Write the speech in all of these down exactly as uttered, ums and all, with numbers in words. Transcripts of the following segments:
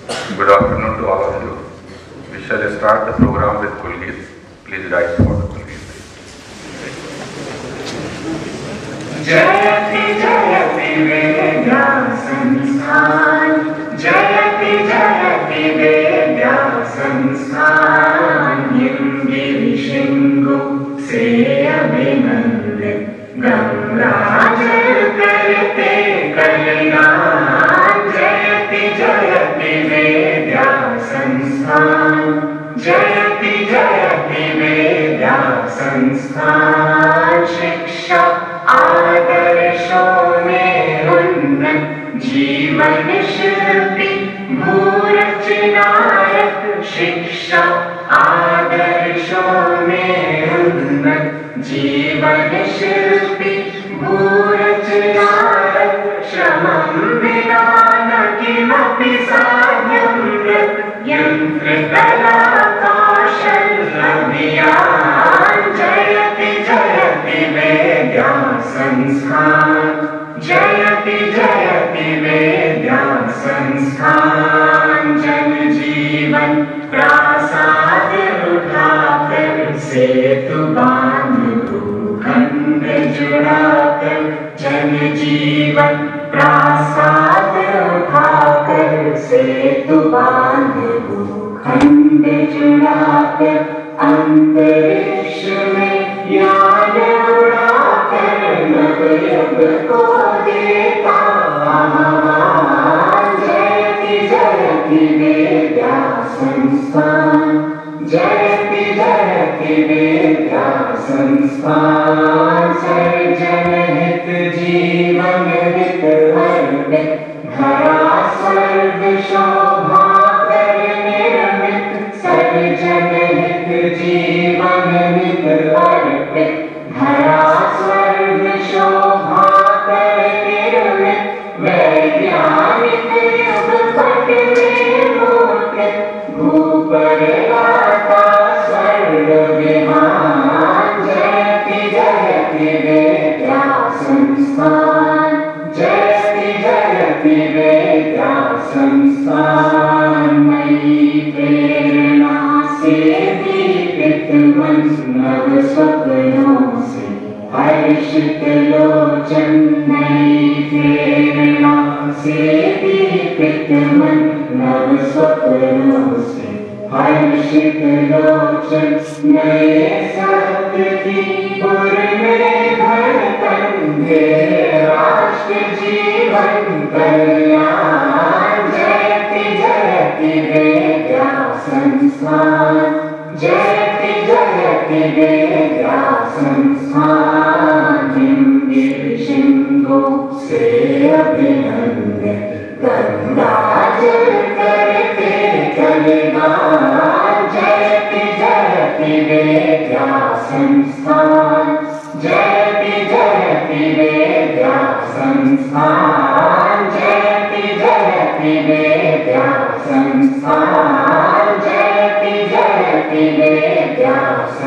Good afternoon to all of you. We shall start the program with Kulgis. Please rise for the Kulgis. Jayati Jayati Vedya Sansthan, Jayati Jayati Vedya Sansthan, Yamgiri Shingo se abhinandit, Gangrajal karte kalyan. Jayati Jayati Vedya Sansthan, Jayati Jayati Vedya Sansthan, Shiksha आदर्शों में उन्नत जीवन शिल्पी भूरचनायक शिक्षा आदर्शों में उन्नत जीवन शिल्पी भूरचनायक श्रमं विना न किमपि साध्यं यंत्रकला कौशल अभियान जयति जयति वेद्या संस्थान जयति जयति वेद्या संस्थान जन जीवन प्रासाद उठाकर सेतु बांध भूखंड जुड़ाकर जन जीवन प्रासाद उठाकर सेतु बांध भूखंड जुड़ाकर अंतरिक्ष में यान उड़ाकर नवयुग को देता आह्वान जयति जयति वेद्या संस्थान जयति जयति वेद्या संस्थान सर्जन हित जीवन वित अर्पित धरा स्वर्ग शोभा कर निर्मित सर्जन हित जीवन वित अर्पित धरा स्वर्ग शोभा कर निर्मित वैज्ञानिक युग पट में मूर्तित भूपर गाता स्वर्ग विमान जयति जयति वेद्या संस्थान जयति जयति वेद्या संस्थान नई प्रेरणा से दीपित मन नव स्वप्नों से हर्षित लोचन नई प्रेरणा से दीपित मन नव स्वप्नों से हर्षित लोचन नए सत्य की गुर में धड़कन राष्ट्र जीवन कल्याण जयति जयति वेद्या संस्थान जयति जयति वेद्या संस्थान हिंदी शिंगो से अभिनंदित गंगाजल करते कलिगान जयति जयति वेद्या संस्थान जयति जयति वेद्या संस्थान जयति जयति वेद्या संस्थान जयति जयति वेद्या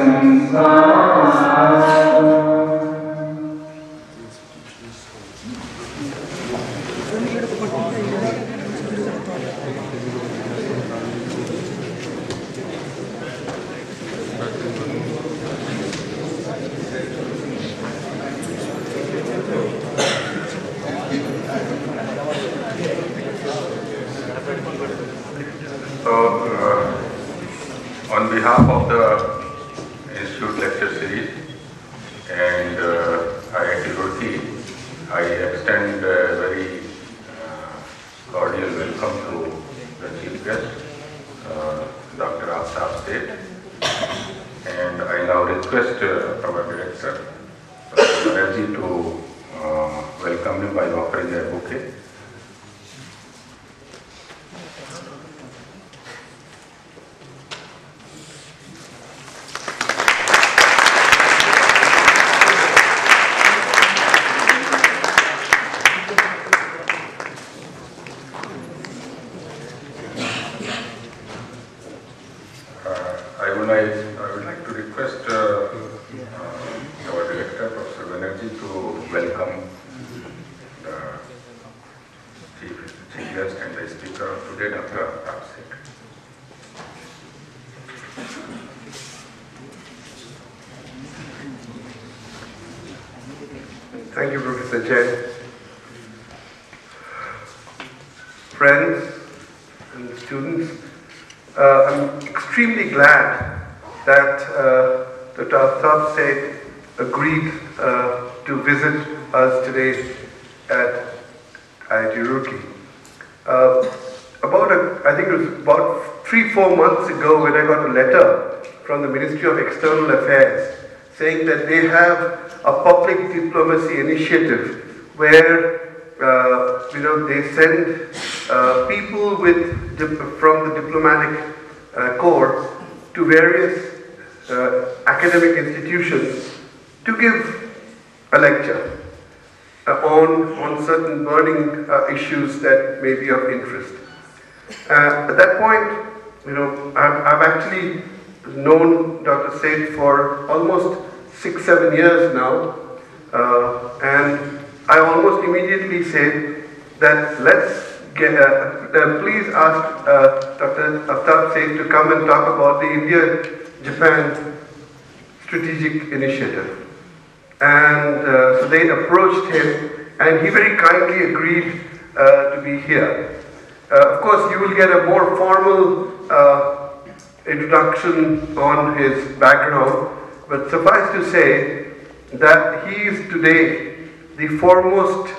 संस्थान So, uh, on behalf of the Institute Lecture Series and uh, I I T Roorkee, I extend a very uh, cordial welcome to the Chief Guest, uh, Doctor Aftab, and I now request uh, our Director, Doctor Retd, to uh, welcome him by offering a bouquet. Aftab Seth. Thank you, Professor Jain. Friends and students, uh, I'm extremely glad that uh, Doctor Aftab Seth agreed uh, to visit us today at I I T Roorkee. Uh, about, a, I think it was about three, four months ago when I got a letter from the Ministry of External Affairs saying that they have a public diplomacy initiative where uh, you know they send uh, people with dip from the diplomatic uh, corps to various uh, academic institutions to give a lecture uh, on on certain burning uh, issues that may be of interest. Uh, at that point, you know, I've, I've actually known Doctor Seth for almost six, seven years now, uh, and I almost immediately said that let's get, uh, uh, please ask uh, Doctor Aftab Seth to come and talk about the India-Japan Strategic Initiative. And uh, so they approached him, and he very kindly agreed uh, to be here. Uh, of course, you will get a more formal uh, introduction on his background, but suffice to say that he is today the foremost,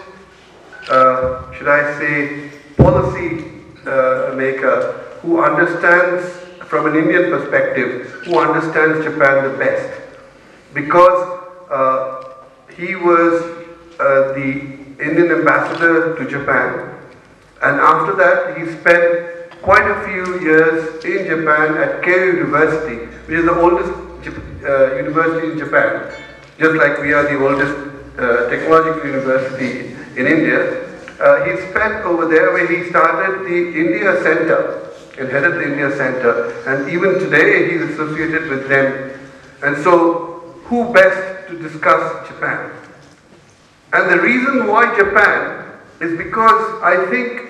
uh, should I say, policy uh, maker who understands, from an Indian perspective, who understands Japan the best. Because uh, he was uh, the Indian ambassador to Japan, and after that he spent quite a few years in Japan at Keio University, which is the oldest uh, university in Japan, just like we are the oldest uh, technological university in India. Uh, he spent over there where he started the India Center and headed the India Center, and even today he's associated with them. And so, who best to discuss Japan? And the reason why Japan is because I think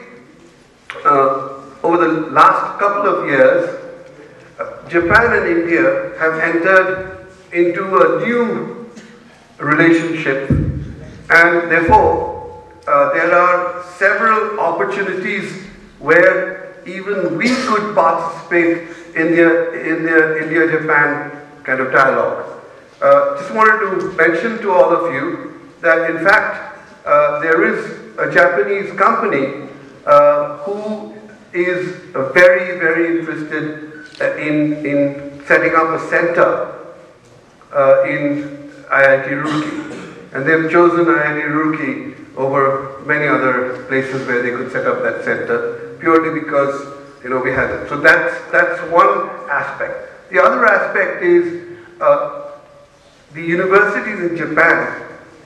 uh, over the last couple of years, uh, Japan and India have entered into a new relationship, and therefore uh, there are several opportunities where even we could participate in the, in the India-Japan kind of dialogue. Uh, just wanted to mention to all of you that in fact uh, there is a Japanese company uh, who is uh, very, very interested uh, in, in setting up a center uh, in I I T Roorkee. And they've chosen I I T Roorkee over many other places where they could set up that center, purely because, you know, we had it. So that's, that's one aspect. The other aspect is uh, the universities in Japan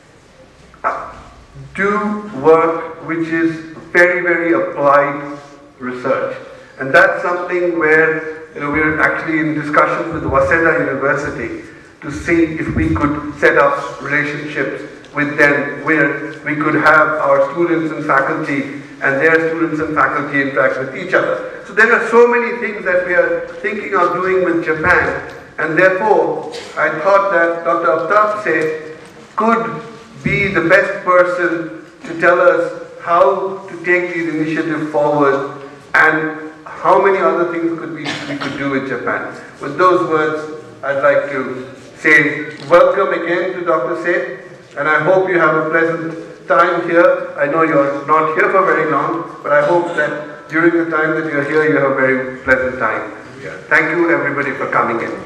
uh, do work which is very, very applied research. And that's something where, you know, we're actually in discussions with Waseda University to see if we could set up relationships with them where we could have our students and faculty and their students and faculty interact with each other. So there are so many things that we are thinking of doing with Japan, and therefore I thought that Doctor Aftab Seth could be the best person to tell us how to take these initiatives forward and how many other things could we, we could do with Japan. With those words, I'd like to say welcome again to Doctor Seth, and I hope you have a pleasant time here. I know you're not here for very long, but I hope that during the time that you're here, you have a very pleasant time here. Thank you everybody for coming in.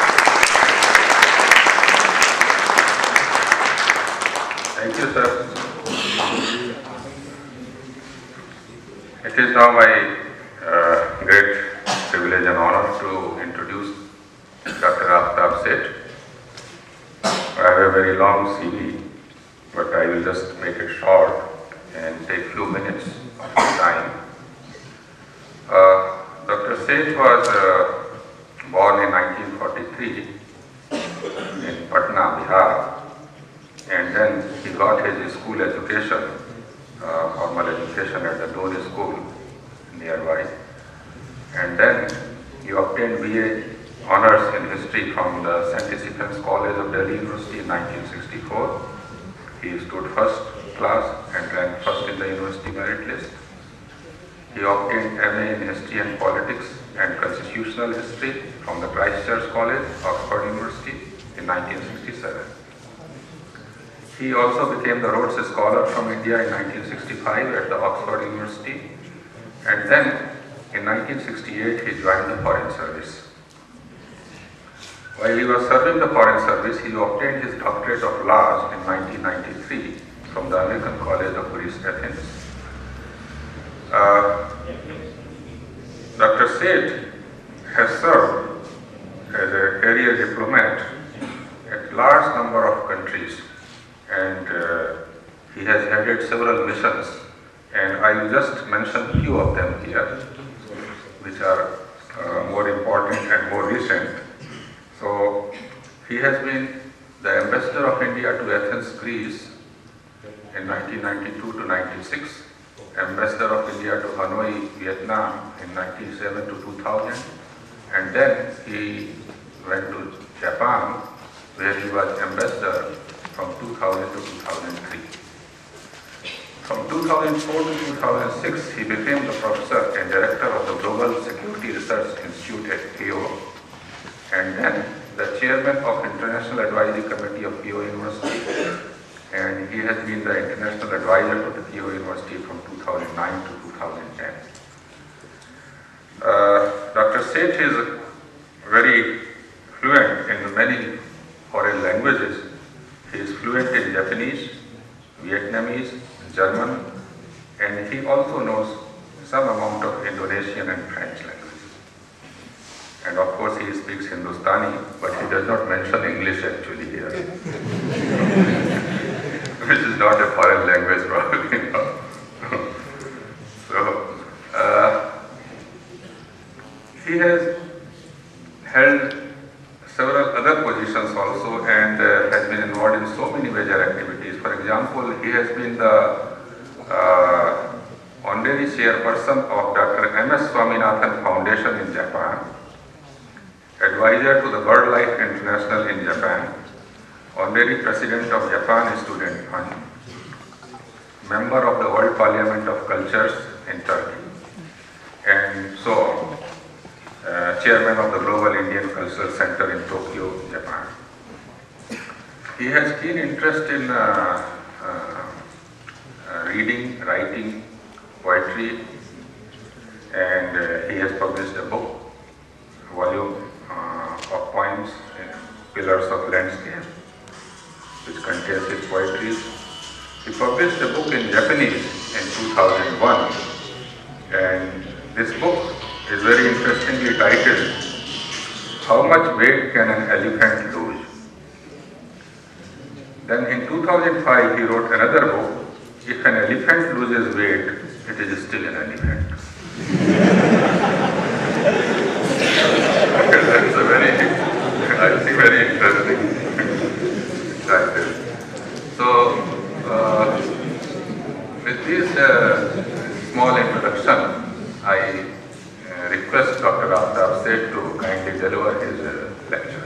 Thank you, sir. It is now my uh, great privilege and honor to introduce Doctor Aftab Seth. I have a very long C V, but I will just make it short and take few minutes of time. Uh, Doctor Seth was uh, born in nineteen forty-three in Patna, Bihar, and then he got his school education, uh, formal education at the Dori school nearby. and then he obtained B A Honours in History from the Saint Stephen's College of Delhi University in nineteen sixty-four. He stood first class and ranked first in the university merit list. He obtained M A in History and Politics and Constitutional History from the Christ Church College, Oxford University in nineteen sixty-seven. He also became the Rhodes Scholar from India in nineteen sixty-five at the Oxford University, and then in nineteen sixty-eight he joined the Foreign Service. While he was serving the Foreign Service, he obtained his Doctorate of Laws in nineteen ninety-three from the American College of Greece, Athens. Uh, Doctor Seth has served as a career diplomat at large number of countries, and uh, he has headed several missions, and I will just mention few of them here, which are uh, more important and more recent. So, he has been the Ambassador of India to Athens, Greece in nineteen ninety-two to ninety-six, Ambassador of India to Hanoi, Vietnam in ninety-seven to two thousand, and then he went to Japan, where he was Ambassador from two thousand to two thousand three. From two thousand four to two thousand six, he became the Professor and Director of the Global Security Research Institute at K O, and then the Chairman of International Advisory Committee of K O University, and he has been the International Advisor to the K O University from two thousand nine to two thousand ten. Uh, Doctor Seth is very fluent in many foreign languages. He is fluent in Japanese, Vietnamese, German, and he also knows some amount of Indonesian and French language. And of course he speaks Hindustani, but he does not mention English actually here. Which is not a foreign language probably. No. So, uh, he has held several other positions also, and uh, has been involved in so many major activities. For example, he has been the uh, honorary chairperson of Doctor M S Swaminathan Foundation in Japan, advisor to the BirdLife International in Japan, honorary president of Japan Student Fund, member of the World Parliament of Cultures in Turkey, and so on. Uh, chairman of the Global Indian Cultural Center in Tokyo, Japan. He has keen interest in uh, uh, uh, reading, writing, poetry, and uh, he has published a book, volume uh, of poems, uh, Pillars of Landscape, which contains his poetries. He published a book in Japanese in two thousand one, and this book is very interestingly titled, How Much Weight Can an Elephant Lose? Then in two thousand five he wrote another book, If an Elephant Loses Weight, it is still an elephant. That's a very, I think, very interesting title. So, uh, with this uh, small introduction, I request Doctor Aftab Seth to kindly deliver his uh, lecture.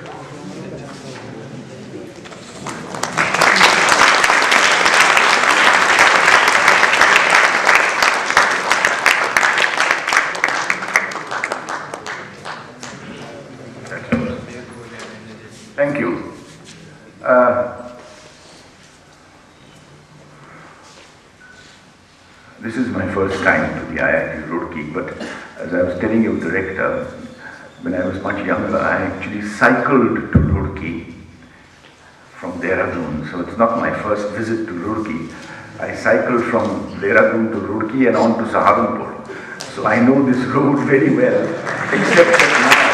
Thank you. Uh, this is my first time to the I I T Roorkee, but as I was telling your director, when I was much younger, I actually cycled to Roorkee from Dehradun. So it's not my first visit to Roorkee. I cycled from Dehradun to Roorkee and on to Saharanpur. So I know this road very well, except that now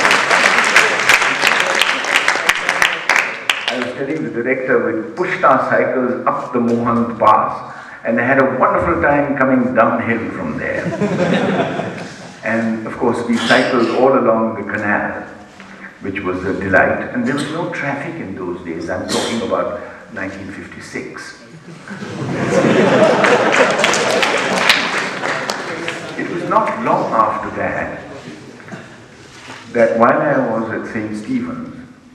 I was telling the director, we pushed our cycles up the Mohand Pass, and I had a wonderful time coming downhill from there. And of course we cycled all along the canal, which was a delight, and there was no traffic in those days. I'm talking about nineteen fifty-six. It was not long after that that while I was at Saint Stephen's,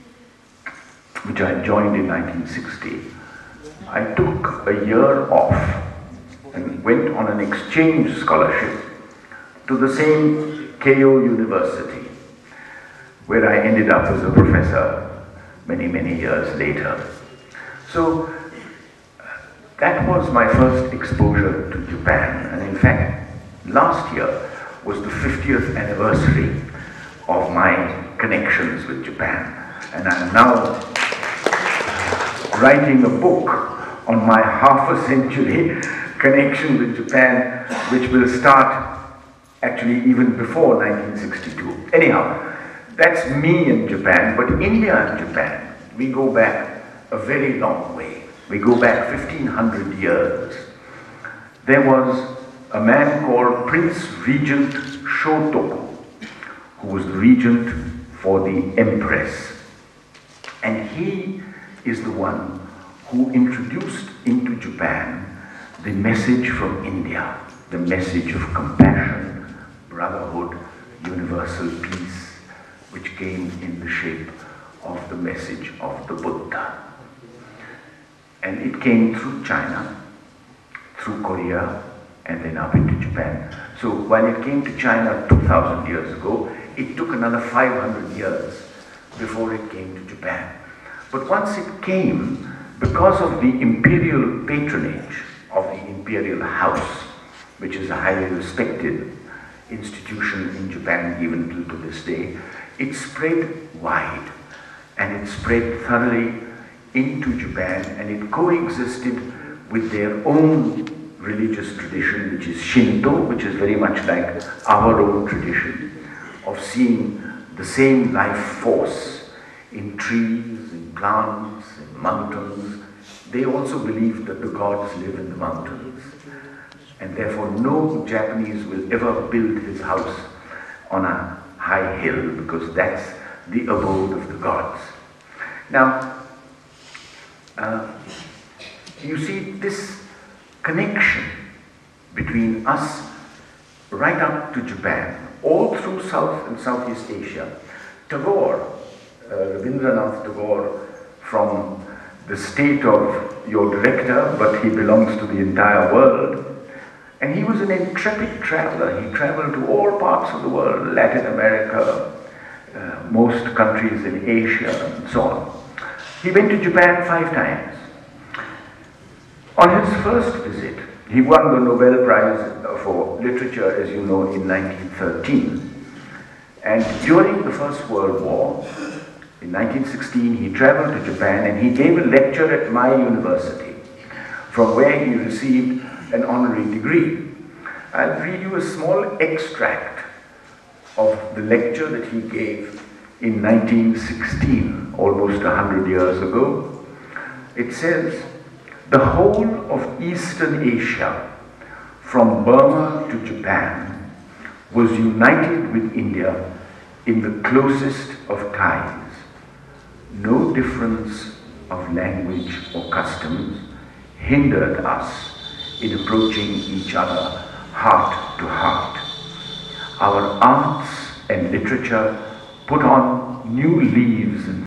which I joined in nineteen sixty, I took a year off and went on an exchange scholarship to the same Keio University, where I ended up as a professor many, many years later. So that was my first exposure to Japan, and in fact, last year was the fiftieth anniversary of my connections with Japan, and I'm now writing a book on my half a century connection with Japan, which will start actually even before nineteen sixty-two. Anyhow, that's me in Japan, but India and Japan, we go back a very long way. We go back fifteen hundred years. There was a man called Prince Regent Shotoku, who was the regent for the Empress. And he is the one who introduced into Japan the message from India, the message of compassion, brotherhood, universal peace, which came in the shape of the message of the Buddha. And it came through China, through Korea, and then up into Japan. So when it came to China two thousand years ago, it took another five hundred years before it came to Japan. But once it came, because of the imperial patronage of the imperial house, which is a highly respected institution in Japan even till to this day, it spread wide, and it spread thoroughly into Japan, and it coexisted with their own religious tradition, which is Shinto, which is very much like our own tradition of seeing the same life force in trees, in plants, in mountains. They also believed that the gods live in the mountains, and therefore no Japanese will ever build his house on a high hill, because that's the abode of the gods. Now, uh, you see this connection between us right up to Japan, all through South and Southeast Asia. Tagore, uh, Rabindranath Tagore, from the state of your director, but he belongs to the entire world, and he was an intrepid traveler. He traveled to all parts of the world, Latin America, uh, most countries in Asia, and so on. He went to Japan five times. On his first visit, he won the Nobel Prize for Literature, as you know, in nineteen thirteen. And during the First World War, in nineteen sixteen, he traveled to Japan and he gave a lecture at my university, from where he received an honorary degree. I'll read you a small extract of the lecture that he gave in nineteen sixteen, almost a hundred years ago. It says, "The whole of Eastern Asia, from Burma to Japan, was united with India in the closest of ties. No difference of language or customs hindered us in approaching each other heart to heart. Our arts and literature put on new leaves and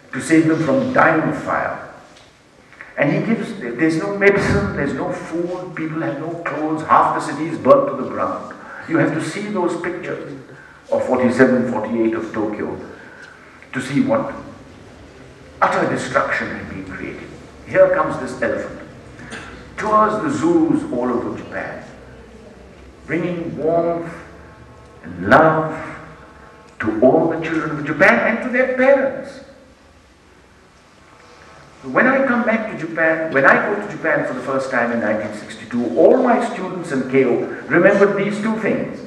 to save them from dying of fire. And he gives, there's no medicine, there's no food, people have no clothes, half the city is burnt to the ground. You have to see those pictures of forty-seven, forty-eight of Tokyo to see what utter destruction had been created. Here comes this elephant, tours the zoos all over Japan, bringing warmth and love to all the children of Japan and to their parents. When I come back to Japan, when I go to Japan for the first time in nineteen sixty-two, all my students in K O remembered these two things.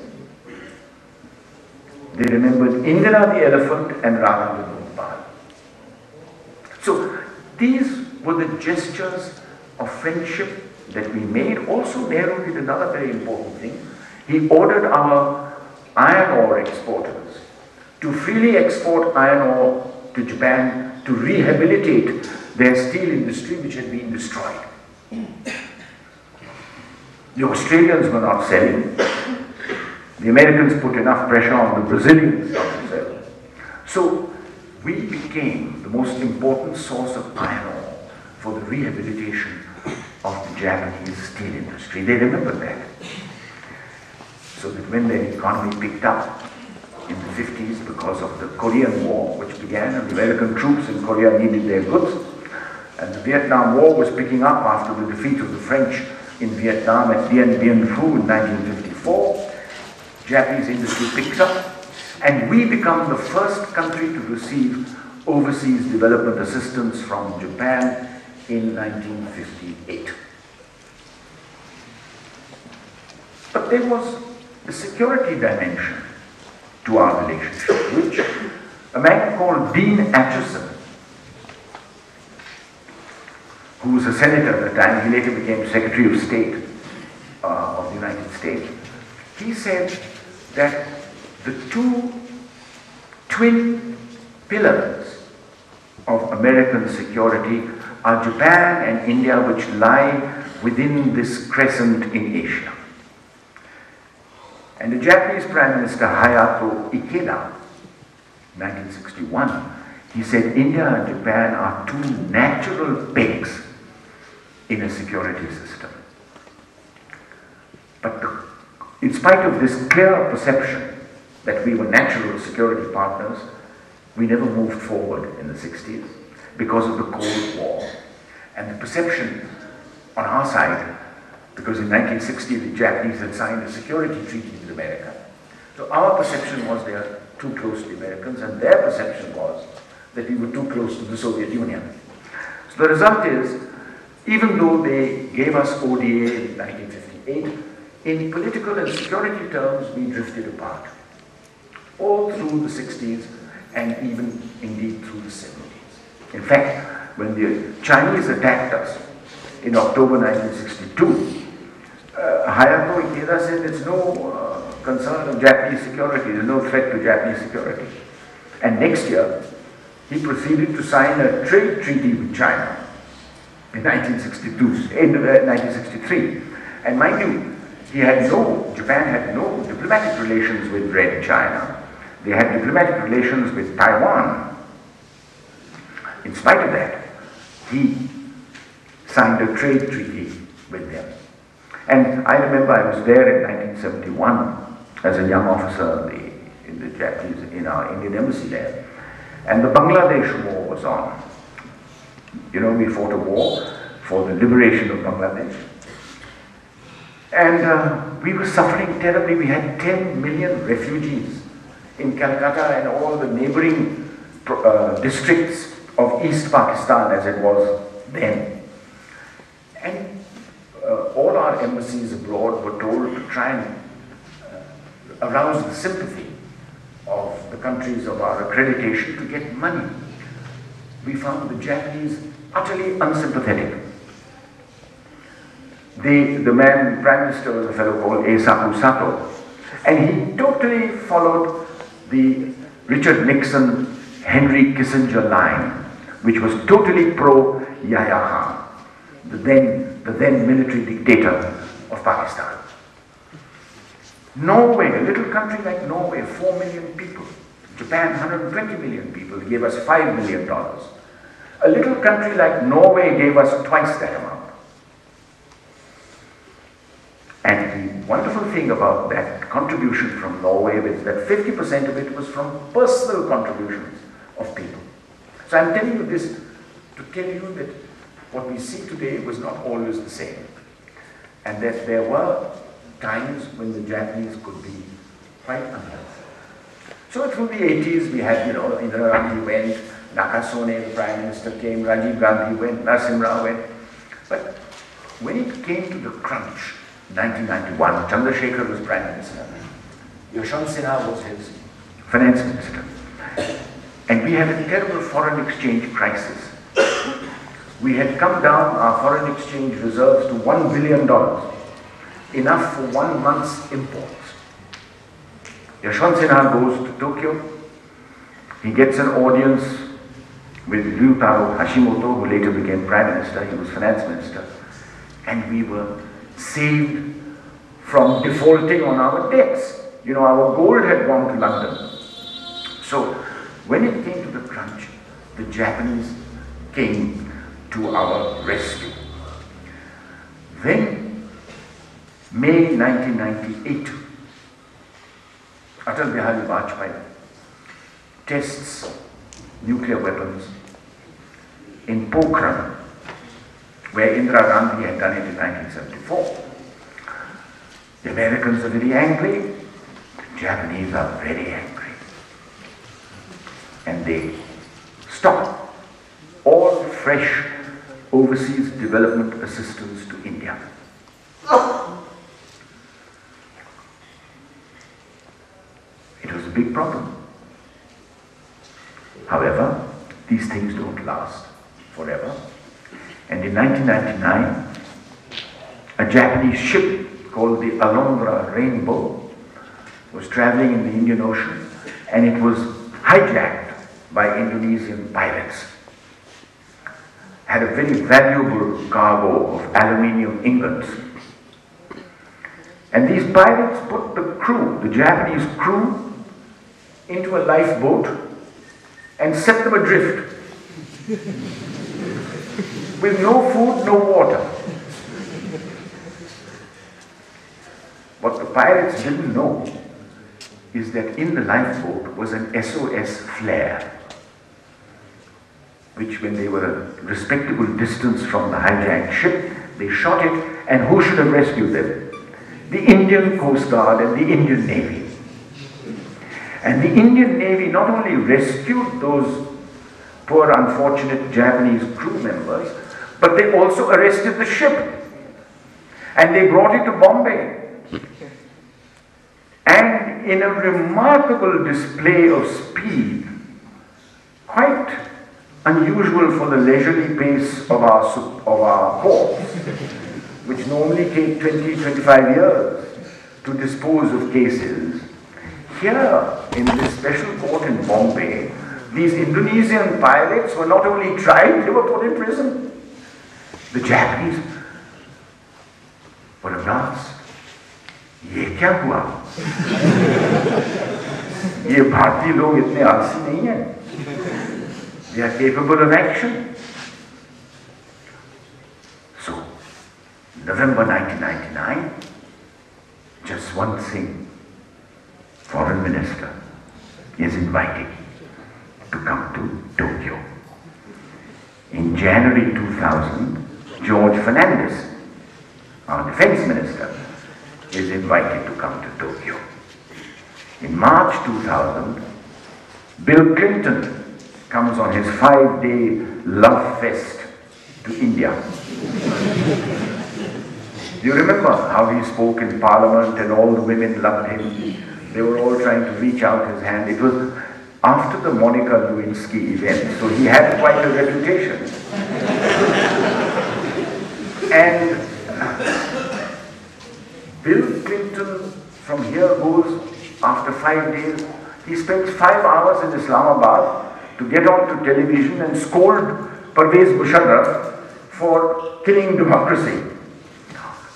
They remembered Indira the elephant and Rana the Gopal. So these were the gestures of friendship that we made. Also, Nehru did another very important thing. He ordered our iron ore exporters to freely export iron ore to Japan to rehabilitate their steel industry, which had been destroyed. The Australians were not selling. The Americans put enough pressure on the Brazilians not to sell. So we became the most important source of iron ore for the rehabilitation of the Japanese steel industry. They remembered that. So that when their economy picked up in the fifties because of the Korean War, which began, and the American troops in Korea needed their goods, and the Vietnam War was picking up after the defeat of the French in Vietnam at Dien Bien Phu in nineteen fifty-four. Japanese industry picks up, and we become the first country to receive overseas development assistance from Japan in nineteen fifty-eight. But there was a security dimension to our relationship, which a man called Dean Acheson, who was a senator at the time, he later became Secretary of State uh, of the United States, he said that the two twin pillars of American security are Japan and India, which lie within this crescent in Asia. And the Japanese Prime Minister Hayato Ikeda, nineteen sixty-one, he said India and Japan are two natural pegs in a security system. But the, in spite of this clear perception that we were natural security partners, we never moved forward in the sixties because of the Cold War. And the perception on our side, because in nineteen sixty the Japanese had signed a security treaty with America. So our perception was they are too close to the Americans, and their perception was that we were too close to the Soviet Union. So the result is, even though they gave us O D A in nineteen fifty-eight, in political and security terms we drifted apart. All through the sixties and even indeed through the seventies. In fact, when the Chinese attacked us in October nineteen sixty-two, uh, Hayato Ikeda said it's no uh, concern of Japanese security, there's no threat to Japanese security. And next year, he proceeded to sign a trade treaty with China in nineteen sixty-two, in uh, nineteen sixty-three. And mind you, he had no, Japan had no diplomatic relations with Red China. They had diplomatic relations with Taiwan. In spite of that, he signed a trade treaty with them. And I remember I was there in nineteen seventy-one as a young officer in the, in the Japanese, in our Indian embassy there. And the Bangladesh War was on. You know, we fought a war for the liberation of Bangladesh. And uh, we were suffering terribly. We had ten million refugees in Calcutta and all the neighboring uh, districts of East Pakistan as it was then. And uh, all our embassies abroad were told to try and uh, arouse the sympathy of the countries of our accreditation to get money. We found the Japanese utterly unsympathetic. The, the man, Prime Minister, was a fellow called Eisaku Sato, and he totally followed the Richard Nixon, Henry Kissinger line, which was totally pro-Yahya Khan, the then, the then military dictator of Pakistan. Norway, a little country like Norway, four million people, Japan, one hundred twenty million people, gave us five million dollars. A little country like Norway gave us twice that amount. And the wonderful thing about that contribution from Norway is that fifty percent of it was from personal contributions of people. So I'm telling you this to tell you that what we see today was not always the same. And that there were times when the Japanese could be quite unhelpful. So through the eighties we had, you know, Indira Gandhi went, Nakasone, the Prime Minister, came, Rajiv Gandhi went, Narasimha Rao went. But when it came to the crunch, nineteen ninety-one, Chandrasekhar was Prime Minister. Yashwant Sinha was his Finance Minister. And we had a terrible foreign exchange crisis. We had come down our foreign exchange reserves to one billion dollars, enough for one month's imports. Yashwant Sinha goes to Tokyo. He gets an audience with Ryutaro Hashimoto, who later became Prime Minister. He was Finance Minister. And we were saved from defaulting on our debts. You know, our gold had gone to London. So, when it came to the crunch, the Japanese came to our rescue. Then, May nineteen ninety-eight, Atal Bihari Vajpayee tests nuclear weapons in Pokhran, where Indira Gandhi had done it in nineteen seventy-four. The Americans are very angry, the Japanese are very angry. And they stop all fresh overseas development assistance to India. It was a big problem. However, these things don't last forever. And in nineteen ninety-nine, a Japanese ship called the Alondra Rainbow was traveling in the Indian Ocean, and it was hijacked by Indonesian pirates. Had a very valuable cargo of aluminium ingots. And these pirates put the crew, the Japanese crew, into a lifeboat and set them adrift. With no food, no water. What the pirates didn't know is that in the lifeboat was an S O S flare, which when they were a respectable distance from the hijacked ship, they shot it, and who should have rescued them? The Indian Coast Guard and the Indian Navy. And the Indian Navy not only rescued those poor unfortunate Japanese crew members, but they also arrested the ship. And they brought it to Bombay. And in a remarkable display of speed, quite unusual for the leisurely pace of our, of our courts, which normally take twenty to twenty-five years to dispose of cases, here in this special court in Bombay, these Indonesian pirates were not only tried, they were put in prison. The Japanese were aghast. ये क्या हुआ? ये भारतीय लोग इतने आलसी नहीं हैं. They are capable of action. So, November nineteen ninety-nine, just one thing, Foreign Minister is invited to come to Tokyo. In January two thousand, George Fernandez, our Defense Minister, is invited to come to Tokyo. In March two thousand, Bill Clinton comes on his five-day love fest to India. You remember how he spoke in Parliament and all the women loved him. They were all trying to reach out his hand. It was after the Monica Lewinsky event, so he had quite a reputation. And Bill Clinton from here goes, after five days, he spends five hours in Islamabad to get onto television and scold Pervez Musharraf for killing democracy.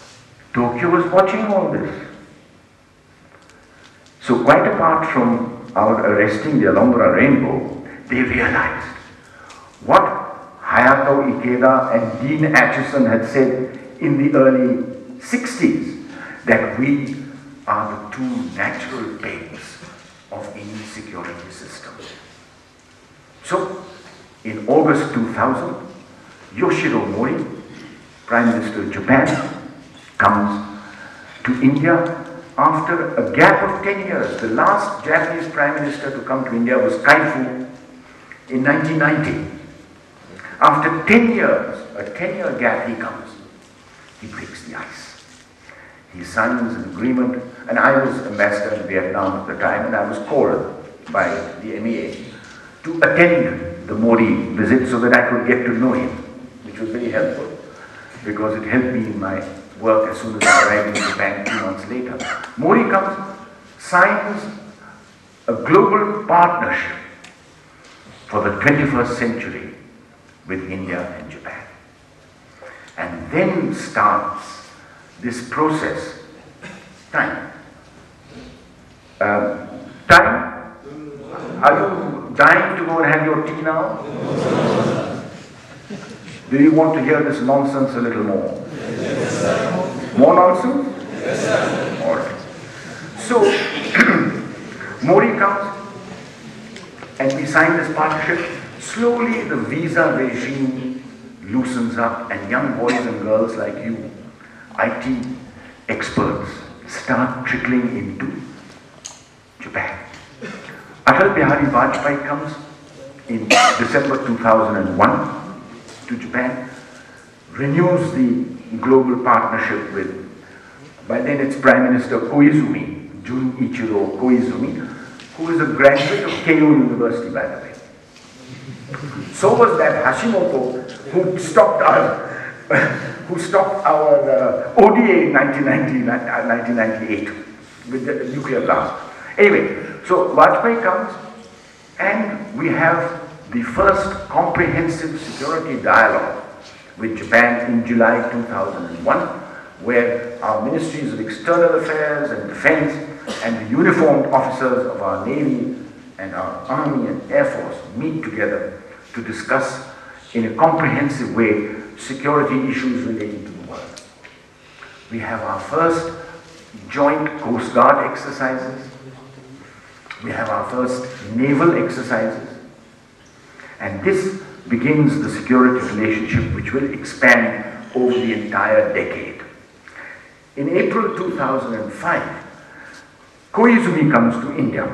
Tokyo was watching all this. So quite apart from out arresting the Alhambra rainbow, they realized what Hayato Ikeda and Dean Acheson had said in the early sixties, that we are the two natural babes of any security system. So, in August two thousand, Yoshiro Mori, Prime Minister of Japan, comes to India after a gap of ten years. The last Japanese Prime Minister to come to India was Kaifu in nineteen ninety. After ten years, a ten-year gap, he comes. He breaks the ice. He signs an agreement, and I was ambassador in Vietnam at the time, and I was called by the M E A to attend the Modi visit so that I could get to know him, which was very helpful because it helped me in my work as soon as I arrived in Japan two months later. Modi comes, signs a global partnership for the twenty-first century with India and Japan. And then starts this process. Time. Um, time? Are you dying to go and have your tea now? Do you want to hear this nonsense a little more? Yes, sir. More nonsense? Yes, sir. All right. So, Modi comes and we sign this partnership. Slowly the visa regime loosens up and young boys and girls like you, I T experts, start trickling into Japan. Atal Bihari Vajpayee comes in December two thousand one to Japan, renews the global partnership with, by then it's Prime Minister Koizumi, Junichiro Koizumi, who is a graduate of Keio University, by the way. So was that Hashimoto who stopped our, who stopped our uh, O D A in nineteen ninety-eight with the nuclear blast. Anyway, so Vajpayee comes and we have the first comprehensive security dialogue with Japan in July two thousand one, where our ministries of external affairs and defense and the uniformed officers of our Navy and our Army and Air Force meet together to discuss in a comprehensive way security issues relating to the world. We have our first joint Coast Guard exercises. We have our first naval exercises. And this begins the security relationship which will expand over the entire decade. In April two thousand five, Koizumi comes to India.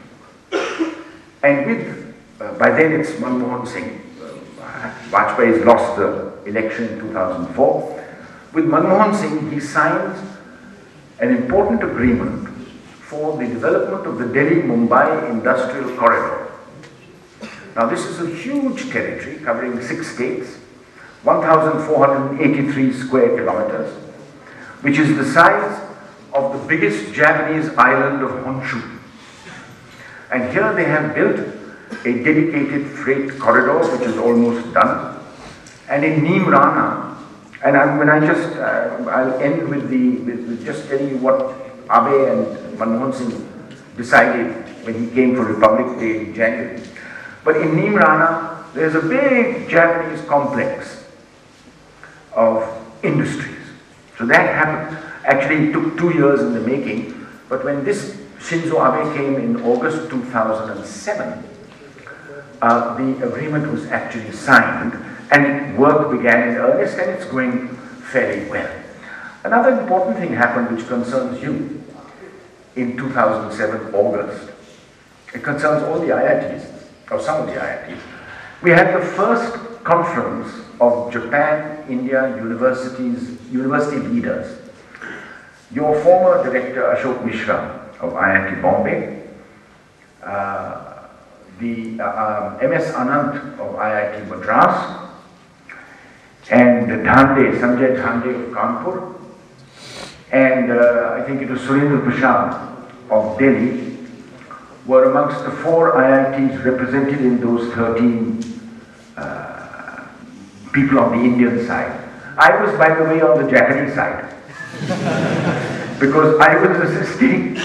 And with, uh, by then it's Manmohan Singh. Uh, Vajpayee has lost the election in two thousand four. With Manmohan Singh, he signs an important agreement for the development of the Delhi-Mumbai Industrial Corridor. Now this is a huge territory covering six states, one thousand four hundred eighty-three square kilometers, which is the size of the biggest Japanese island of Honshu. And here they have built a dedicated freight corridor which is almost done. And in Neemrana, and I, when I just, uh, I'll end with, the, with, with just telling you what Abe and Manmohan Singh decided when he came for Republic Day in January. But in Neemrana, there's a big Japanese complex of industries. So that happened. Actually, it took two years in the making, but when this Shinzo Abe came in August two thousand seven, uh, the agreement was actually signed and work began in earnest and it's going fairly well. Another important thing happened which concerns you in two thousand seven, August. It concerns all the I I Ts, or some of the I I Ts. We had the first conference of Japan, India, universities, university leaders. Your former director, Ashok Mishra of I I T Bombay, uh, the uh, um, M S Anant of I I T Madras, and Dhande, Sanjay Dhande of Kanpur, and uh, I think it was Surendra Prasad of Delhi, were amongst the four I I Ts represented in those thirteen uh, people on the Indian side. I was, by the way, on the Japanese side. Because I was assisting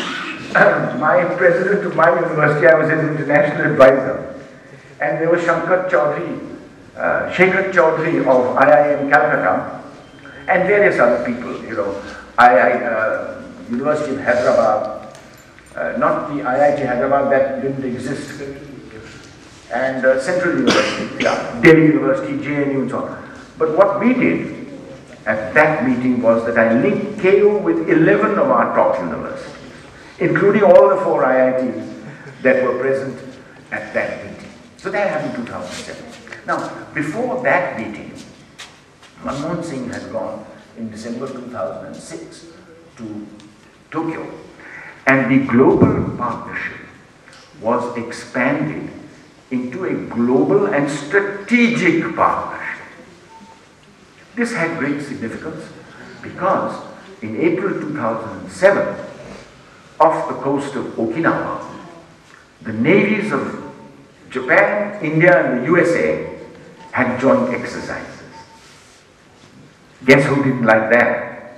my president of my university, I was his international advisor. And there was Shankar Chaudhary, uh, Shekhar Chaudhary of I I M Calcutta, and various other people, you know, I I, uh, University of Hyderabad, uh, not the I I T Hyderabad, that didn't exist, and uh, Central University, yeah, Delhi University, J N U and so on. But what we did at that meeting was that I linked K U with eleven of our top universities, including all the four I I Ts that were present at that meeting. So that happened in two thousand seven. Now, before that meeting, Manmohan Singh had gone in December two thousand six to Tokyo, and the global partnership was expanded into a global and strategic partnership. This had great significance because in April two thousand seven, off the coast of Okinawa, the navies of Japan, India and the U S A had joint exercises. Guess who didn't like that?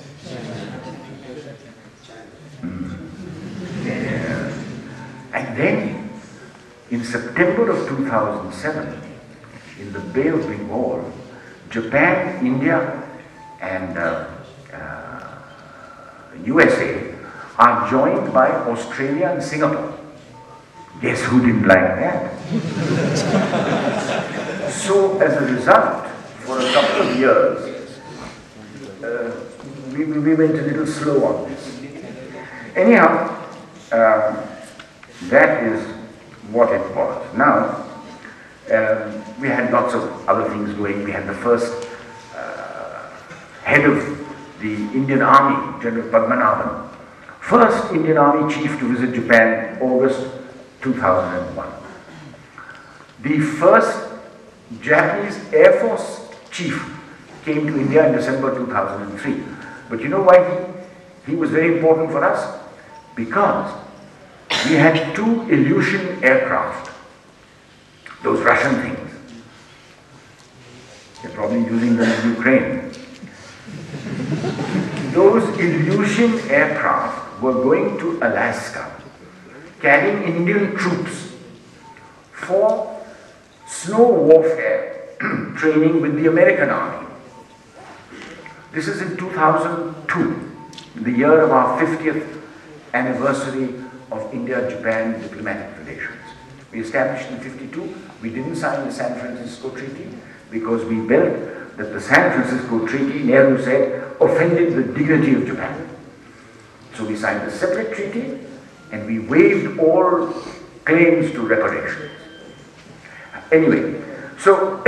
Mm. Yeah. And then, in September of two thousand seven, in the Bay of Bengal, Japan, India and uh, uh, U S A are joined by Australia and Singapore. Guess who didn't like that? So, as a result, for a couple of years, uh, we, we went a little slow on this. Anyhow, um, that is what it was. Now, um, we had lots of other things going. We had the first uh, head of the Indian Army, General Padmanabhan, first Indian Army chief to visit Japan, August two thousand one. The first Japanese Air Force chief came to India in December two thousand three. But you know why he, he was very important for us? Because we had two Ilyushin aircraft, those Russian things. They're probably using them in Ukraine. Those Ilyushin aircraft were going to Alaska, carrying Indian troops for snow warfare training with the American Army. This is in two thousand two, the year of our fiftieth anniversary of India-Japan diplomatic relations. We established in fifty-two, we didn't sign the San Francisco Treaty because we felt that the San Francisco Treaty, Nehru said, offended the dignity of Japan. So we signed a separate treaty and we waived all claims to reparations. Anyway, so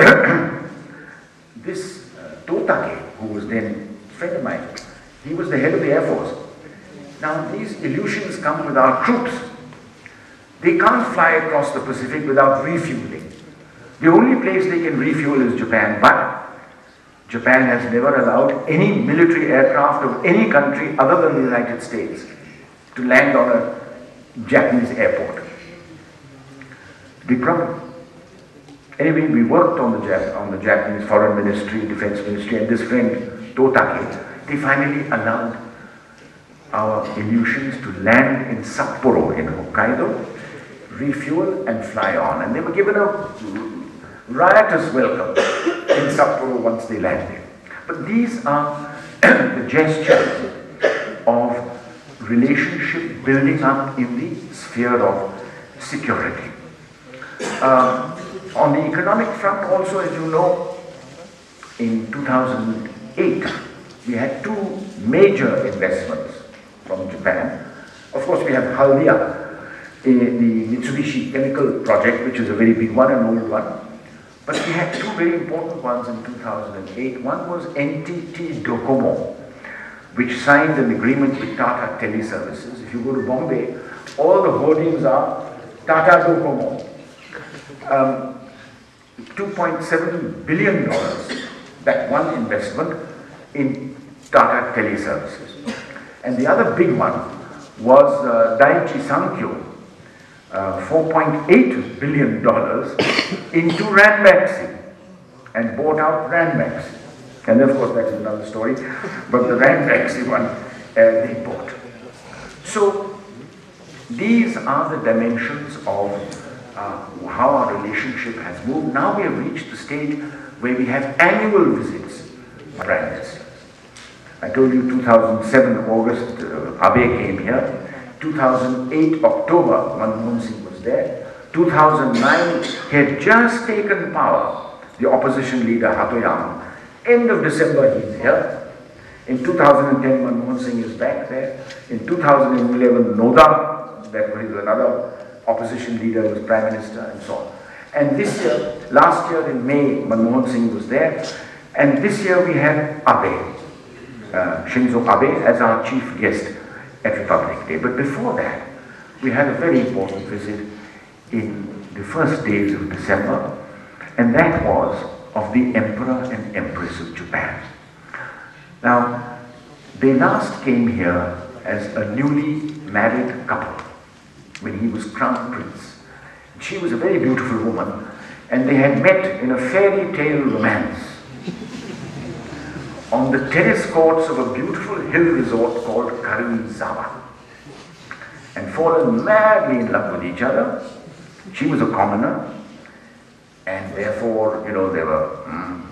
this uh, Totake, who was then a friend of mine, he was the head of the Air Force. Now these Ilyushins come with our troops. They can't fly across the Pacific without refueling. The only place they can refuel is Japan, but Japan has never allowed any military aircraft of any country other than the United States to land on a Japanese airport. Big problem. Anyway, we worked on the, Jap on the Japanese Foreign Ministry, Defense Ministry, and this friend Totake, they finally allowed our Ilyushins to land in Sapporo in Hokkaido, refuel and fly on. And they were given a riotous welcome in Sapporo once they landed. But these are the gestures of relationship building up in the sphere of security. Um, on the economic front also, as you know, in two thousand eight, we had two major investments from Japan. Of course, we have Haldia, the Mitsubishi chemical project, which is a very big one, an old one. But we had two very important ones in two thousand eight. One was N T T Docomo, which signed an agreement with Tata Teleservices. If you go to Bombay, all the hoardings are Tata Docomo. Um, two point seven billion dollars, that one investment in Tata Teleservices. And the other big one was uh, Daiichi Sankyo, uh, four point eight billion dollars into Ranbaxy, and bought out Ranbaxy. And of course that's another story, but the Ranbaxy one uh, they bought. So these are the dimensions of uh, how our relationship has moved. Now we have reached the stage where we have annual visits by Prime Minister. I told you two thousand seven August, uh, Abe came here. two thousand eight October, Manmohan Singh was there. two thousand nine, he had just taken power. The opposition leader, Hatoyam. End of December, he's here. In two thousand ten, Manmohan Singh is back there. In two thousand eleven, Noda, that was another opposition leader, was Prime Minister, and so on. And this year, last year in May, Manmohan Singh was there. And this year we had Abe. Uh, Shinzo Abe as our chief guest at Republic Day. But before that, we had a very important visit in the first days of December, and that was of the Emperor and Empress of Japan. Now, they last came here as a newly married couple when he was crown prince. She was a very beautiful woman, and they had met in a fairy tale romance on the terrace courts of a beautiful hill resort called Karuizawa, and fallen madly in love with each other. She was a commoner, and therefore, you know, they were... Mm,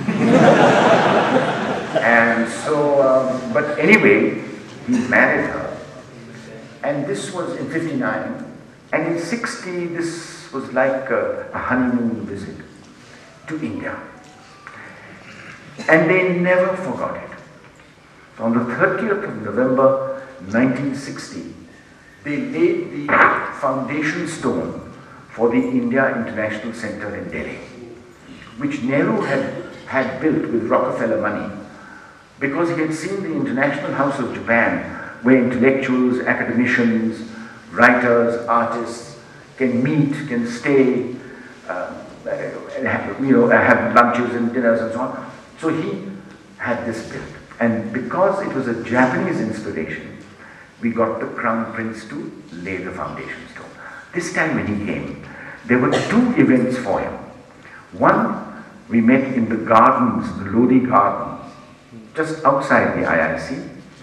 and so, um, but anyway, he married her, and this was in fifty-nine, and in sixty, this was like a, a honeymoon visit to India. And they never forgot it. On the thirtieth of November nineteen sixty, they laid the foundation stone for the India International Center in Delhi, which Nehru had, had built with Rockefeller money, because he had seen the International House of Japan, where intellectuals, academicians, writers, artists can meet, can stay, uh, and have, you know, have lunches and dinners and so on. So he had this built, and because it was a Japanese inspiration, we got the Crown Prince to lay the foundation stone. This time when he came, there were two events for him. One, we met in the gardens, the Lodi Gardens, just outside the I I C,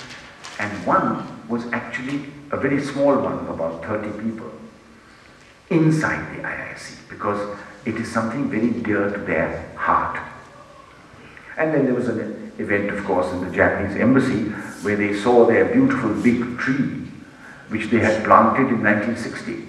and one was actually a very small one of about thirty people inside the I I C, because it is something very dear to their heart. And then there was an event, of course, in the Japanese embassy where they saw their beautiful big tree, which they had planted in nineteen sixty,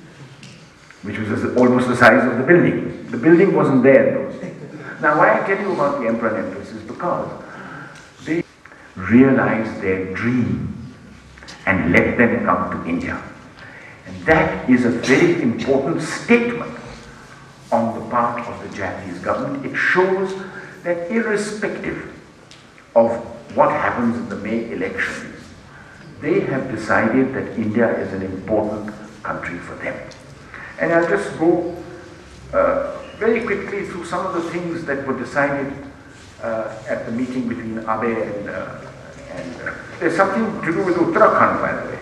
which was almost the size of the building. The building wasn't there in those days. Now, why I tell you about the Emperor and Empress is because they realized their dream and let them come to India. And that is a very important statement on the part of the Japanese government. It shows that irrespective of what happens in the May elections, they have decided that India is an important country for them. And I'll just go uh, very quickly through some of the things that were decided uh, at the meeting between Abe and, uh, and uh, there's something to do with Uttarakhand, by the way.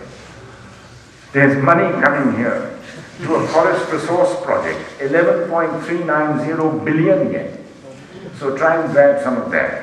There's money coming here to a forest resource project, eleven point three nine zero billion yen. So try and grab some of that.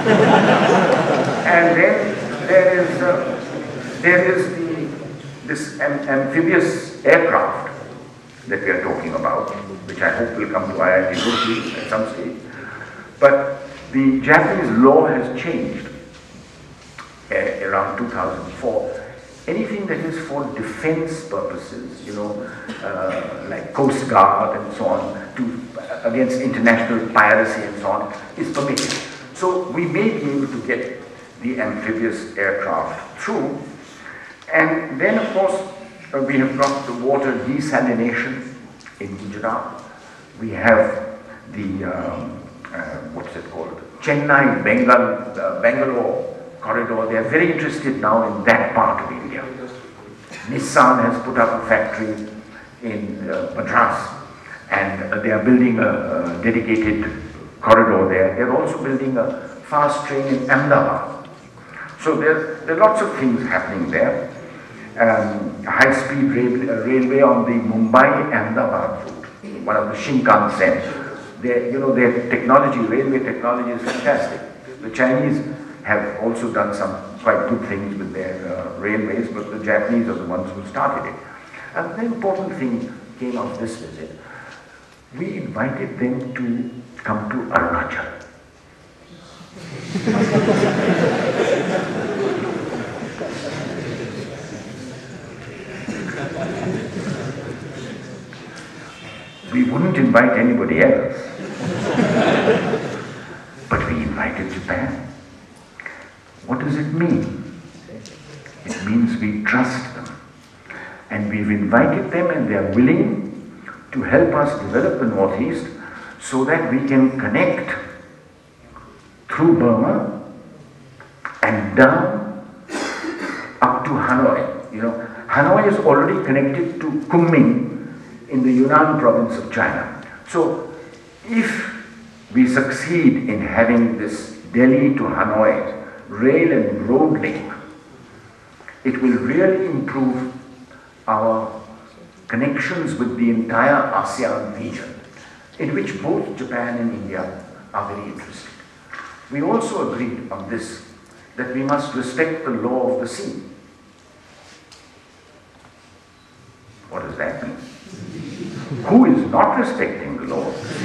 And then there is uh, there is the this am amphibious aircraft that we are talking about, which I hope will come to I I T Roorkee at some stage. But the Japanese law has changed uh, around two thousand four. Anything that is for defense purposes, you know, uh, like Coast Guard and so on, to against international piracy and so on, is permitted. So we may be able to get the amphibious aircraft through. And then, of course, uh, we have got the water desalination in Gujarat. We have the, um, uh, what's it called, Chennai, Bengal, uh, Bangalore corridor. They are very interested now in that part of India. Nissan has put up a factory in uh, Madras, and uh, they are building a, a dedicated corridor there. They're also building a fast train in Ahmedabad. So there, there are lots of things happening there. Um, high-speed rail, uh, railway on the Mumbai-Ahmedabad route, one of the Shinkansen. Their, you know, their technology, railway technology is fantastic. The Chinese have also done some quite good things with their uh, railways, but the Japanese are the ones who started it. And the important thing came out of this visit. We invited them to come to Arunachal. We wouldn't invite anybody else, but we invited Japan. What does it mean? It means we trust them. And we've invited them and they are willing to help us develop the Northeast so that we can connect through Burma and down up to Hanoi. You know, Hanoi is already connected to Kunming in the Yunnan province of China. So if we succeed in having this Delhi to Hanoi rail and road link, it will really improve our connections with the entire ASEAN region, in which both Japan and India are very interested. We also agreed on this, that we must respect the law of the sea. What does that mean? Who is not respecting the law of the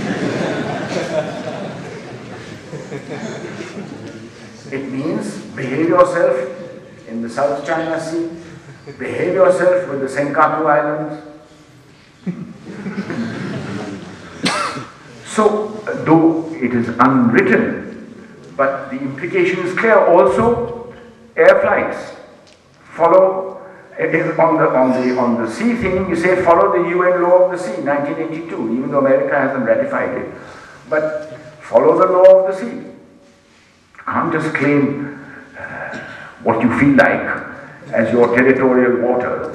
sea? It means behave yourself in the South China Sea, behave yourself with the Senkaku Islands. So, though it is unwritten, but the implication is clear. Also, air flights follow. On the, on, the, on the sea thing, you say follow the U N law of the sea, nineteen eighty-two, even though America hasn't ratified it. But follow the law of the sea. You can't just claim uh, what you feel like as your territorial waters.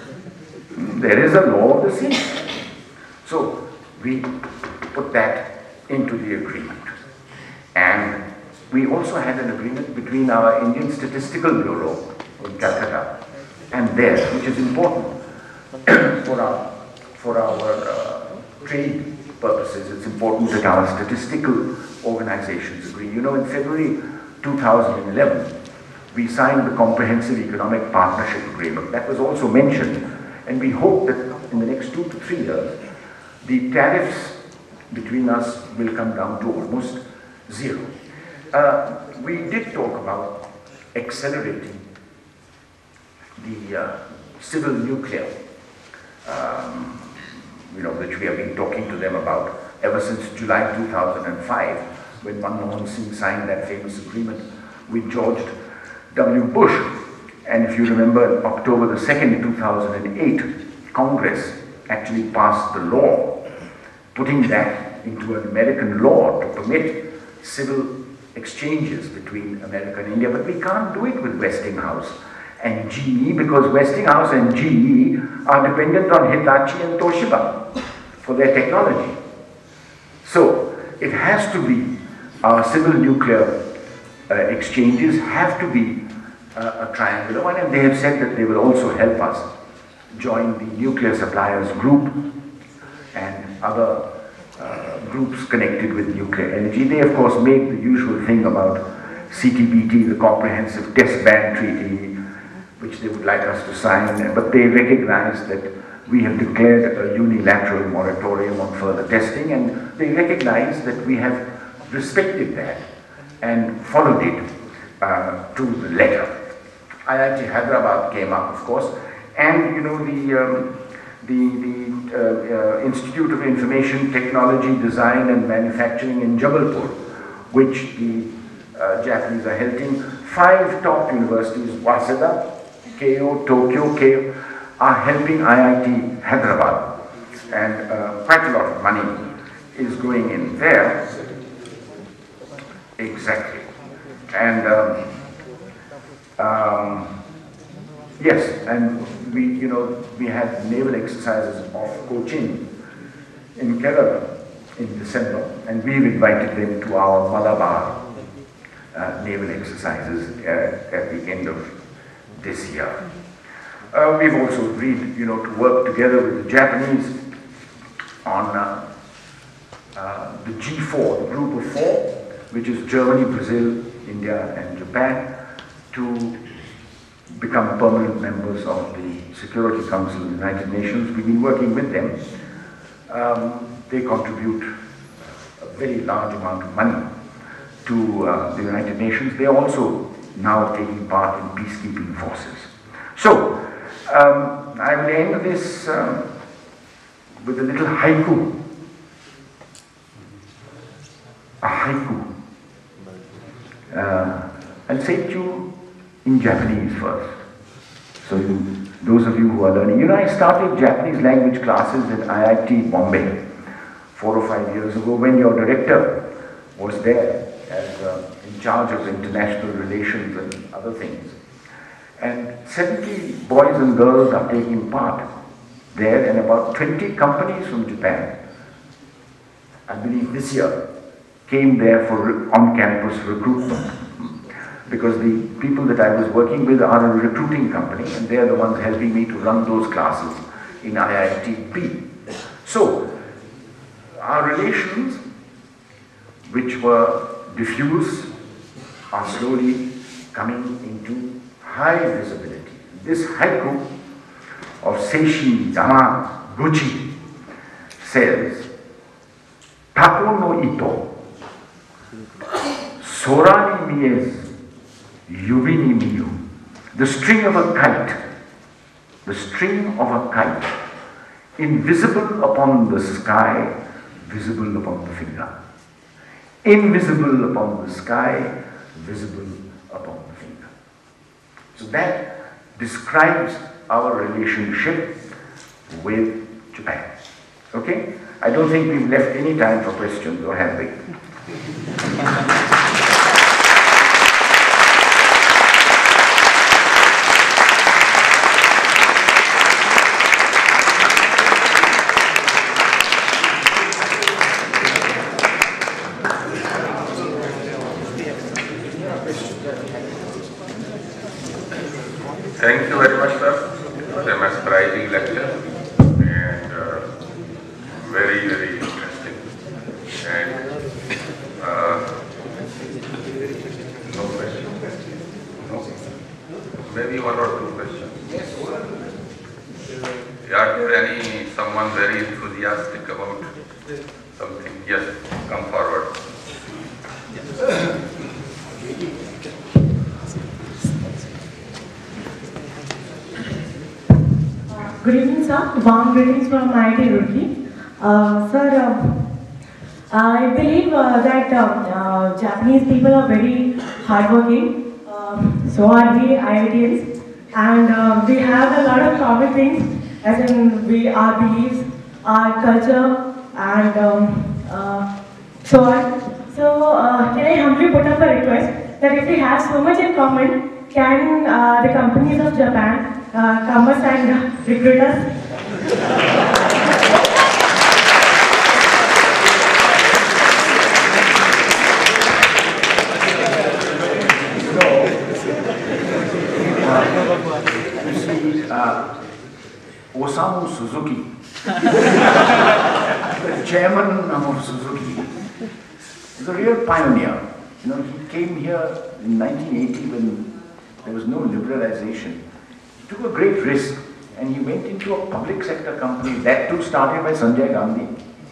There is a law of the sea. So we put that into the agreement. And we also had an agreement between our Indian Statistical Bureau in Calcutta and theirs, which is important for our, for our uh, trade purposes. It's important that our statistical organizations agree. You know, in February two thousand eleven, we signed the Comprehensive Economic Partnership Agreement. That was also mentioned, and we hope that in the next two to three years, the tariffs between us will come down to almost zero. Uh, we did talk about accelerating the uh, civil nuclear, um, you know, which we have been talking to them about ever since July two thousand five, when Manmohan Singh signed that famous agreement with George W. Bush. And if you remember, October the second, two thousand eight, Congress actually passed the law, putting that into an American law to permit civil exchanges between America and India. But we can't do it with Westinghouse and G E, because Westinghouse and G E are dependent on Hitachi and Toshiba for their technology. So it has to be, our civil nuclear uh, exchanges have to be uh, a triangular one, and they have said that they will also help us join the nuclear suppliers group and other uh, groups connected with nuclear energy. They of course made the usual thing about C T B T, the Comprehensive Test Ban Treaty, which they would like us to sign, but they recognize that we have declared a unilateral moratorium on further testing, and they recognize that we have respected that and followed it uh, to the letter. I I T Hyderabad came up, of course, and you know the um, the, the uh, uh, Institute of Information Technology, Design and Manufacturing in Jabalpur, which the uh, Japanese are helping. Five top universities, Waseda, Keio, Tokyo, Keio, are helping I I T Hyderabad, and uh, quite a lot of money is going in there. Exactly. And um, um, yes, and we, you know, we had naval exercises off Cochin in Kerala in December, and we've invited them to our Malabar uh, naval exercises uh, at the end of this year. Uh, we've also agreed, you know, to work together with the Japanese on uh, uh, the G four, the group of four, which is Germany, Brazil, India, and Japan, to become permanent members of the Security Council of the United Nations. We've been working with them. Um, they contribute a very large amount of money to uh, the United Nations. They are also now taking part in peacekeeping forces. So, um, I will end this um, with a little haiku. A haiku. Uh, I'll say it to you in Japanese first. So you, those of you who are learning, you know, I started Japanese language classes at I I T Bombay four or five years ago when your director was there as uh, in charge of international relations and other things. And seventy boys and girls are taking part there, and about twenty companies from Japan, I believe this year, came there for on-campus recruitment. Because the people that I was working with are a recruiting company, and they're the ones helping me to run those classes in I I T B. So, our relations, which were diffuse, are slowly coming into high visibility. This haiku of Seishi Yamaguchi says, Tako no ito, sora ni miezu, yubi ni miyu. The string of a kite, the string of a kite, invisible upon the sky, visible upon the finger. Invisible upon the sky, visible upon the finger. So that describes our relationship with Japan. Okay? I don't think we've left any time for questions, or have we? Thank you very much, sir. It was a mesmerizing lecture and uh, very, very interesting. And uh, no questions? No? Maybe one or two questions. Are there any someone very enthusiastic about something? Yes, come forward. Good evening, sir. Warm greetings from I I T Roorkee. Uh, sir, uh, I believe uh, that uh, uh, Japanese people are very hardworking. Uh, so are we I I Tians, and uh, we have a lot of common things, as in we our beliefs, our culture, and um, uh, so on. So uh, can I humbly put up a request that if we have so much in common, can uh, the companies of Japan Uh, come us and uh, recruit us? No. Uh, you see, uh, Osamu Suzuki, the chairman of Suzuki, is a real pioneer. You know, he came here in nineteen eighty when there was no liberalization. He took a great risk and he went into a public sector company, that too started by Sanjay Gandhi.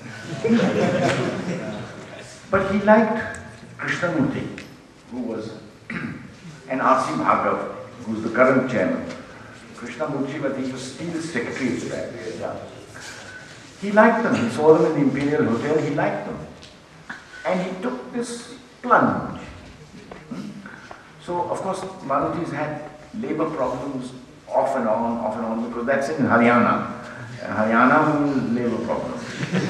But he liked Krishnamurti, who was, and R C Bhargav, who is the current chairman. Krishnamurti, I think, he was still secretary of that period. He liked them. He saw them in the Imperial Hotel. He liked them. And he took this plunge. So, of course, Maruti's had labor problems off and on, off and on, because that's in Haryana. Uh, Haryana means labor problems.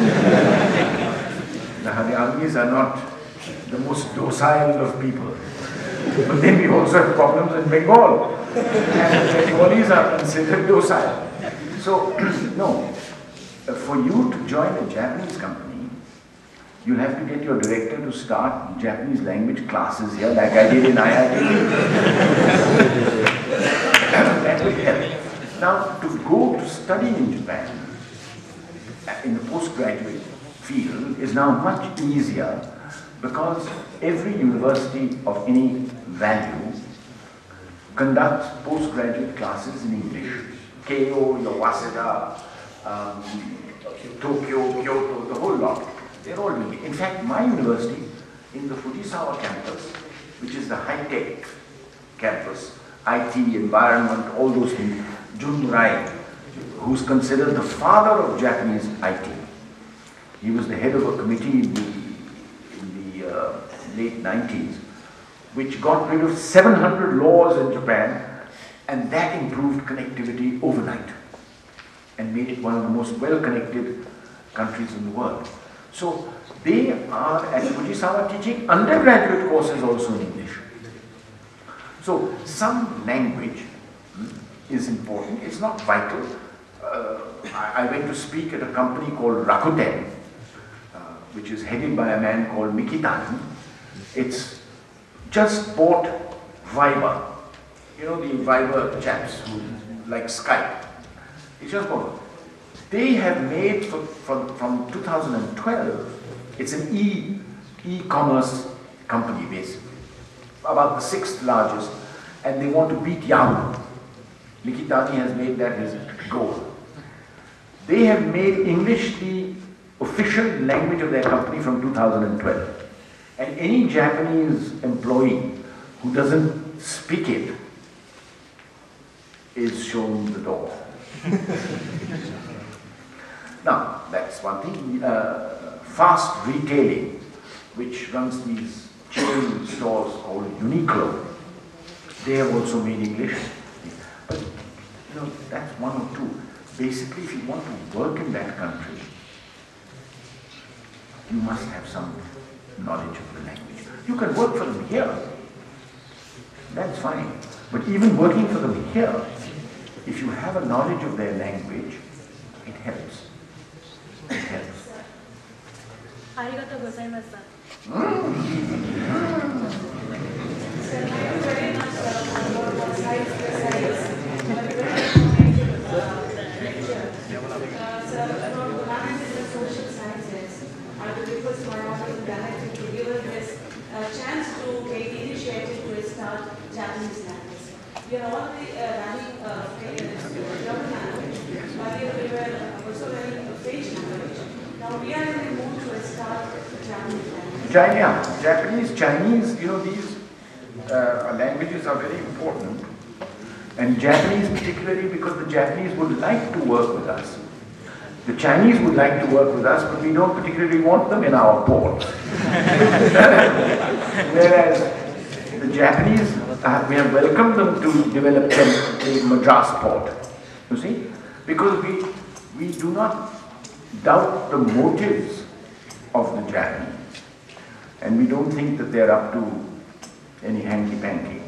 The Haryanis are not the most docile of people. But then we also have problems in Bengal. And the Bengalis are considered docile. So, no, for you to join a Japanese company, you'll have to get your director to start Japanese language classes here, like I did in I I T. That will help. Now, to go to study in Japan, in the postgraduate field, is now much easier because every university of any value conducts postgraduate classes in English. Keio, Waseda, um, Tokyo, Kyoto, the whole lot. They're all doing it. In fact, my university, in the Fujisawa campus, which is the high-tech campus, I T, environment, all those things, Jun Rai, who's considered the father of Japanese I T. He was the head of a committee in the, in the uh, late nineties, which got rid of seven hundred laws in Japan, and that improved connectivity overnight and made it one of the most well-connected countries in the world. So they are at Fujisawa teaching undergraduate courses also in English. So some language hmm, is important. It's not vital. Uh, I, I went to speak at a company called Rakuten, uh, which is headed by a man called Mikitani. It's just bought Viber. You know the Viber chaps who like Skype. It's just bought. They have made for, from, from two thousand twelve, it's an e, e-commerce company basically, about the sixth largest, and they want to beat Yahoo. Mikitani has made that his goal. They have made English the official language of their company from two thousand twelve. And any Japanese employee who doesn't speak it is shown the door. Now, that's one thing. Uh, fast retailing, which runs these chain stores called Uniqlo, they have also made English. But, you know, that's one or two. Basically, if you want to work in that country, you must have some knowledge of the language. You can work for them here. That's fine. But even working for them here, if you have a knowledge of their language, it helps. It helps. Arigatou gozaimasu. Chance to take initiative to start Japanese language. We are already uh, running a German language, but we were also learning a French language. Now we are in the mood to start Japanese language. China, Japanese, Chinese, you know, these uh, languages are very important. And Japanese particularly because the Japanese would like to work with us. The Chinese would like to work with us, but we don't particularly want them in our port. Whereas the Japanese, uh, we have welcomed them to develop the Madras port, you see? Because we, we do not doubt the motives of the Japanese. And we don't think that they're up to any hanky-panky.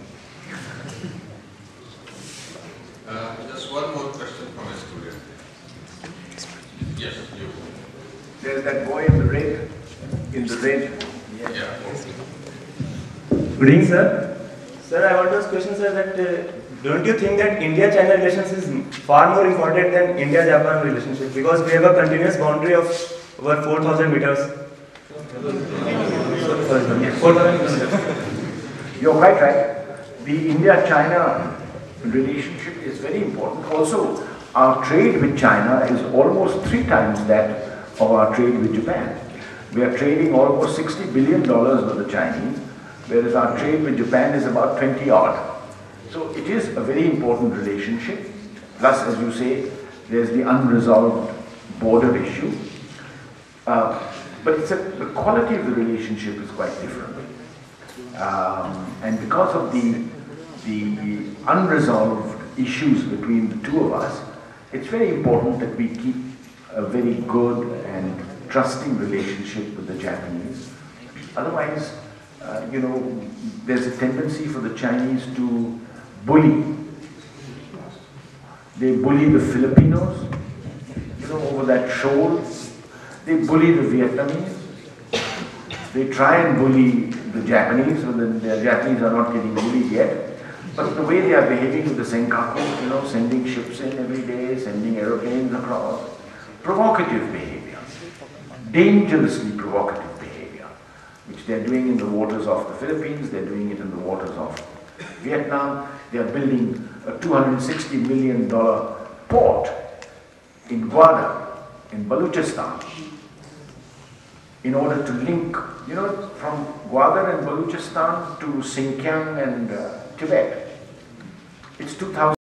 Uh, just one more question from a student. Yes, you. There's that boy in the red, in the red. Yeah. yeah. Good evening, sir. Sir, I want to ask a question, sir, that uh, don't you think that India-China relations is far more important than India-Japan relationship? Because we have a continuous boundary of over four thousand meters. four thousand meters. You're quite right. The India-China relationship is very important. Also, our trade with China is almost three times that of our trade with Japan. We are trading almost sixty billion dollars with the Chinese, whereas our trade with Japan is about twenty odd. So it is a very important relationship. Plus, as you say, there's the unresolved border issue. Uh, but it's a, the quality of the relationship is quite different. Um, and because of the, the unresolved issues between the two of us, it's very important that we keep a very good and trusting relationship with the Japanese. Otherwise, uh, you know, there's a tendency for the Chinese to bully. They bully the Filipinos, you know, over that shoal. They bully the Vietnamese. They try and bully the Japanese, but the, the Japanese are not getting bullied yet. But the way they are behaving with the Senkaku, you know, sending ships in every day, sending aeroplanes across, provocative behavior, dangerously provocative behavior, which they're doing in the waters of the Philippines, they're doing it in the waters of Vietnam. They are building a two hundred sixty million dollar port in Gwadar, in Balochistan, in order to link, you know, from Gwadar and Balochistan to Xinjiang and uh, Tibet. It's two thousand